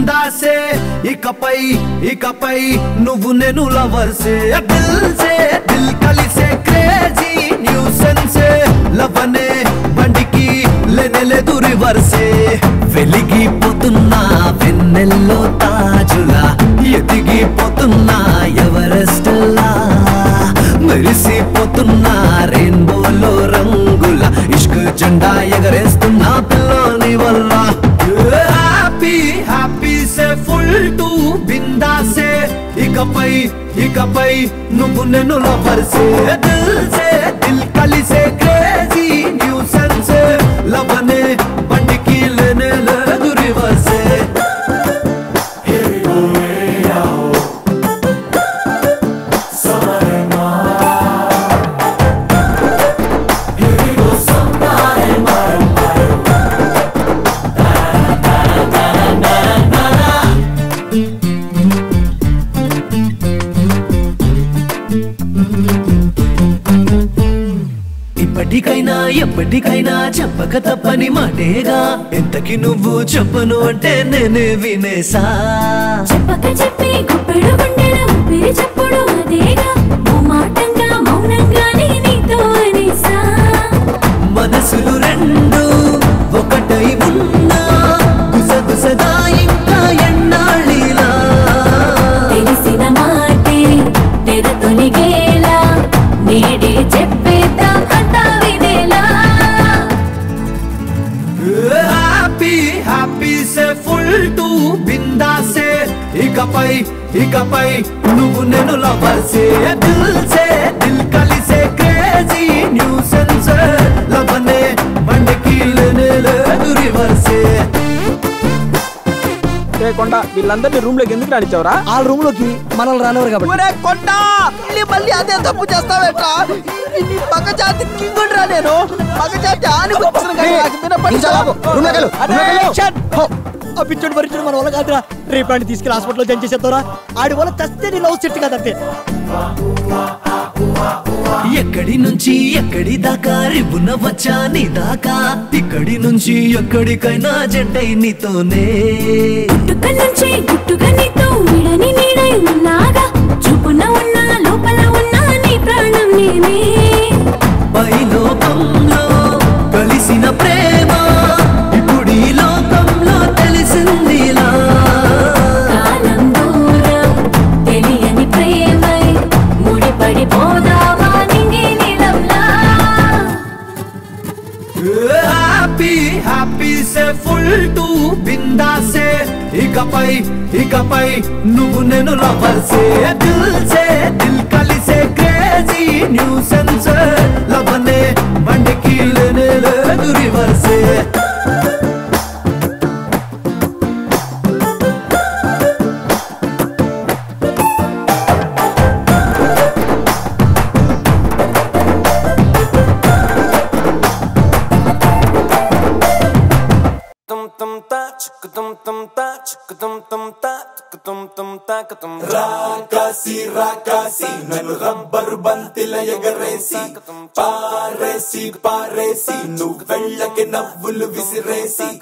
బిందాసే ఇకపై నువ్వు నేను లవర్సే దిల్ కలిసే క్రేజీ న్యూసెన్సే లవనే బండికి లేనేలేదు రివర్సే వెలిగిపోతున్నా వెన్నెల్లో తాజులా ఎదిగిపోతున్నా ఎవరెస్ట్లా మెరిసిపోతున్నా రెయిన్బోలో రంగుల ఇష్క్ జెండా ఎగరేస్తున్నా పిల్లోని వల్ల హ్యాపీ సే ఫుల్ టు బిందాసే ఇకపై నువ్వు నేను లవర్సే దిల్ కలిసే క్రేజీ న్యూసెన్స్ లవనే బండికి లేనే లేదు రివర్సే ఎప్పటికైనా చెప్పక తప్పని మాటేగా ఎంతకి నువ్వు చెప్పను అంటే నేనే వినేసా చెప్పక చెప్పి గుప్పెడు గుండెల ఊపిరి చెప్పుడు అదేగా ఓ మాటంగా మౌనంగానే నీతో అనేసా మనసులు రెండు ఒకటై ఉన్నా గుసగుసగా ఇంకా ఎన్నాళ్ళిలా తెలిసిన మాటే తెర తొలిగేలా నేడే చెప్పేద్దాం అంతా వినేలా హ్యాపీ సే ఫుల్ టు బిందాసే ఇకపై నువ్వు నేను లవర్సే దిల్ కలిసే క్రేజీ న్యూసెన్స్ లవనే బండికి లేనే లేదు రివర్సే కొండ వీళ్ళందరినీ రూమ్ లోకి ఎందుకు రానిచ్చావరా? ఆ రూమ్ లోకి మనల్ని రానివారు కాబట్టి. కొండ మళ్ళీ అదే తప్పు చేస్తావేట్రా? మగజాతి కింగుండ్రా నేను. మగజాతి ఆని పిచ్చోడు పరిచయం మన వల్ల కాదురా. రేపాన్ని తీసుకెళ్ళి హాస్పిటల్లో జాయిన్ చేసేద్దారా. ఆడి వల్ల చస్తే నీ లవ్ సెట్ కదంతే. ఎక్కడి నుంచి ఎక్కడి దాకా రివ్వున వచ్చా నీ దాకా ఇక్కడి నుంచి ఎక్కడికైనా జంటై నీతోనే గుట్టుక నుంచి గుట్టుగా నీతో విడని నీడై ఉన్నాగా చూపున ఉన్నా లోపల ఉన్నా నీ ప్రాణం నేనే పైలోకంలో కలిసిన ప్రేమ ఇప్పుడు ఈ లోకంలో తెలిసిందిలా కాలం దూరం తెలియని ప్రేమై ముడిపడిపోదావా నింగి నీలంలా హ్యాపీ సే ఫుల్ టు బిందాసే ఇకపై నువ్వు నేను లవర్సే దిల్ కలిసే క్రేజీ న్యూసెన్స్ లవనే బండికి లేనే లేదు రివర్సే రాకాసి నన్ను రబ్బరు బంతిల ఎగరేసి పారేసి నువ్వు వెళ్ళకి నవ్వులు విసిరేసి